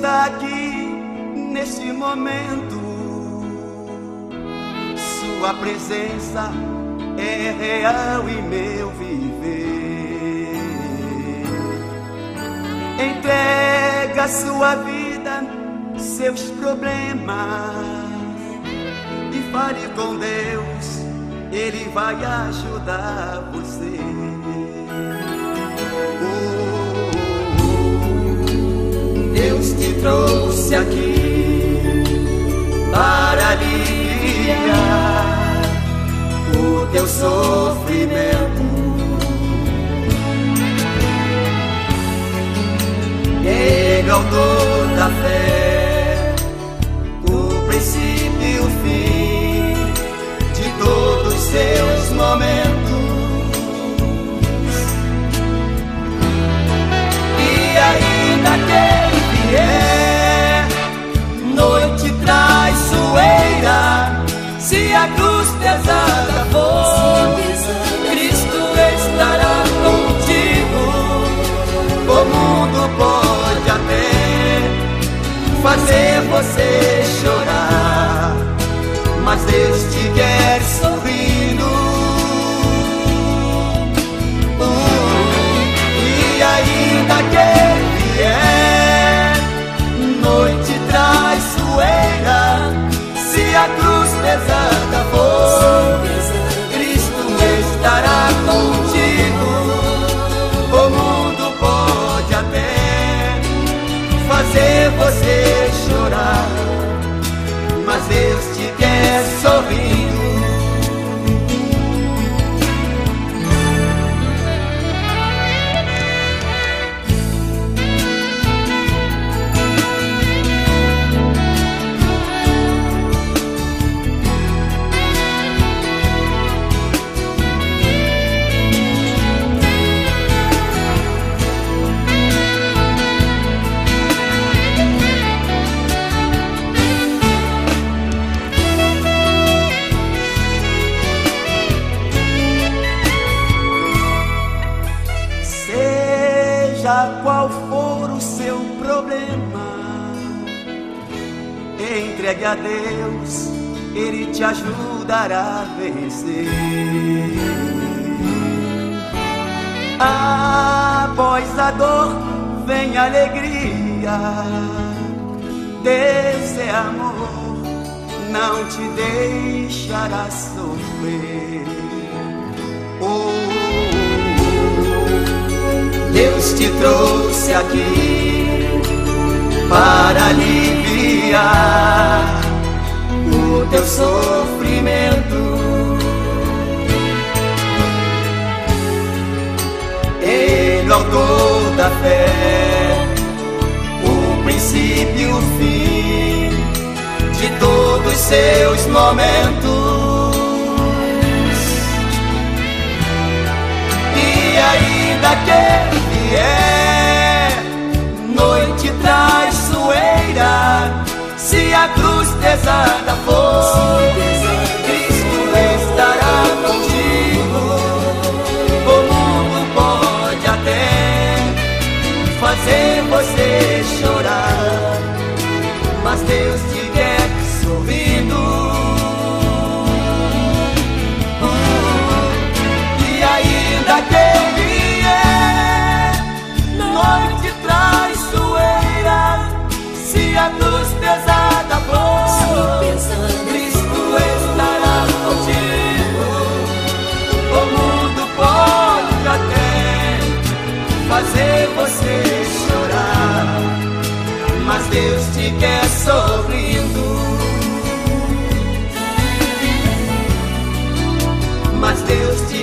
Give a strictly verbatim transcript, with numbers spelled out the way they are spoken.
está aqui neste momento. Sua presença é real em meu viver. Entrega sua vida, seus problemas, e fale com Deus, Ele vai ajudar você. Deus te trouxe aqui para aliviar o teu sofrimento. Ele é o autor da fé, o princípio e o fim de todos os seus momentos. E ainda que é noite traiçoeira, se a cruz pesada for, Cristo estará contigo. O mundo pode até fazer você chorar, mas Deus te quer sorrindo. uh, E ainda que é noite traiçoeira, se a cruz pesada for, Cristo estará contigo. O mundo pode até fazer você chorar, mas Deus te quer sorrindo. Qual for o seu problema, entregue a Deus, Ele te ajudará a vencer. Após a dor vem a alegria, Deus é amor, não te deixará sofrer. Oh, Deus te trouxe aqui para aliviar o teu sofrimento. Ele é o autor da fé, o princípio e o fim de todos os seus momentos. E ainda que é noite traiçoeira, se a cruz pesada for, Cristo estará contigo. O mundo pode até fazer você chorar, mas Deus te quer sorrindo. E ainda que noite traiçoeira, se a cruz pesada for, Cristo estará contigo. O mundo pode até fazer você chorar, mas Deus te quer sorrindo. Mas Deus te